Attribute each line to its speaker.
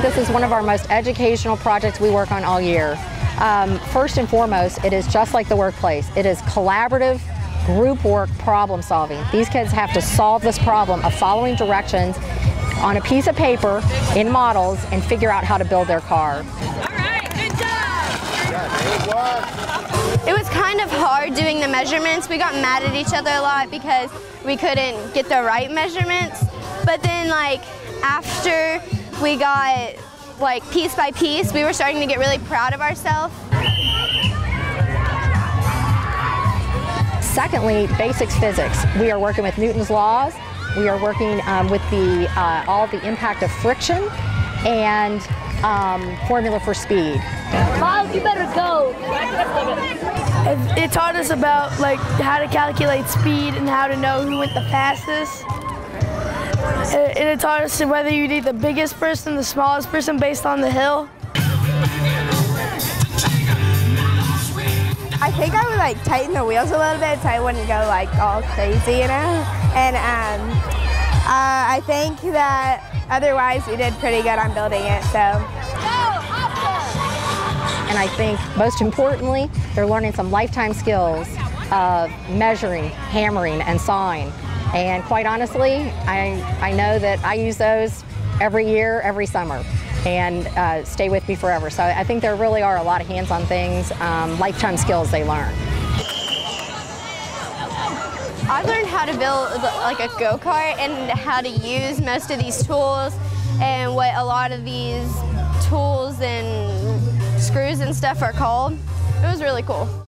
Speaker 1: this is one of our most educational projects we work on all year. First and foremost, it is just like the workplace. It is collaborative group work problem solving. These kids have to solve this problem of following directions on a piece of paper in models and figure out how to build their car.
Speaker 2: All right, good job!
Speaker 3: It was kind of hard doing the measurements. We got mad at each other a lot because we couldn't get the right measurements. But then after we got piece by piece, we were starting to get really proud of ourselves.
Speaker 1: Secondly, basics physics. We are working with Newton's laws. We are working with all the impact of friction and formula for speed.
Speaker 4: Miles, you better go. It taught us about how to calculate speed and how to know who went the fastest. And it taught us whether you need the biggest person, the smallest person based on the hill.
Speaker 5: I think I would tighten the wheels a little bit so I wouldn't go all crazy, you know? And I think that otherwise we did pretty good on building it, so.
Speaker 1: And I think most importantly, they're learning some lifetime skills of measuring, hammering, and sawing. And quite honestly, I know that I use those every year, every summer, and stay with me forever. So I think there really are a lot of hands-on things, lifetime skills they learn.
Speaker 3: I've learned how to build a go-kart and how to use most of these tools and what a lot of these tools and screws and stuff are called. It was really cool.